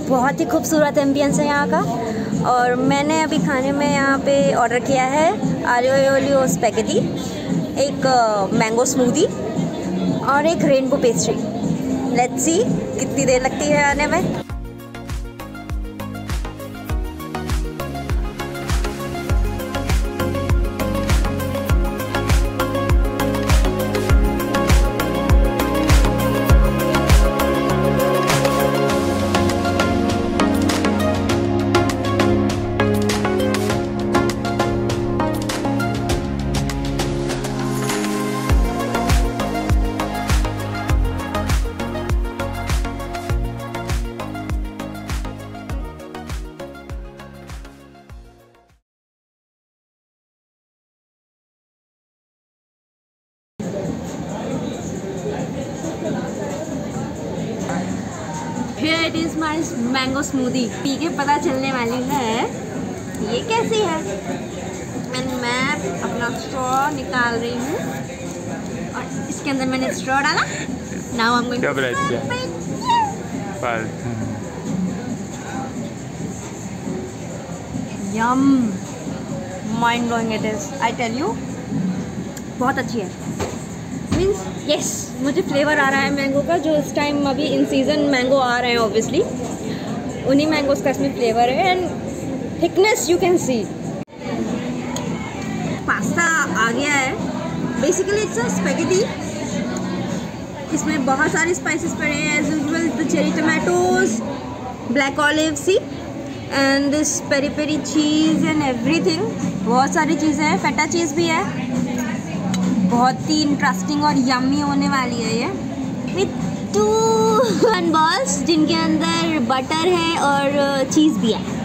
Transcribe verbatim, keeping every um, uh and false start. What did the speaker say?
बहुत ही खूबसूरत एम्बियंस है यहाँ का। और मैंने अभी खाने में यहाँ पे ऑर्डर किया है आलियो ओलियो स्पैगेटी, एक मैंगो स्मूदी और एक रेनबो पेस्ट्री। लेट्स सी कितनी देर लगती है आने में। Here it is my mango smoothie। पी के पता चलने वाली है ये कैसी है। एंड मैं अपना स्ट्रॉ निकाल रही हूँ और इसके अंदर मैंने स्ट्रॉ डाला। Now I am going to yum mind blowing it is, I tell you. बहुत अच्छी है। मीन्स यस, मुझे फ्लेवर आ रहा है मैंगो का, जो इस टाइम अभी इन सीज़न मैंगो आ रहे हैं ऑब्वियसली, उन्हीं मैंगोज का इसमें फ्लेवर है। And thickness you can see. Pasta आ गया है। Basically it's a spaghetti. इसमें बहुत सारे स्पाइसेस पड़े हैं as usual, the cherry tomatoes, black olives and this peri peri cheese and everything. बहुत सारी चीज़ें हैं, फेटा चीज़ भी है। बहुत ही इंटरेस्टिंग और यम्मी होने वाली है ये, विथ टू बॉल्स जिनके अंदर बटर है और चीज़ भी है।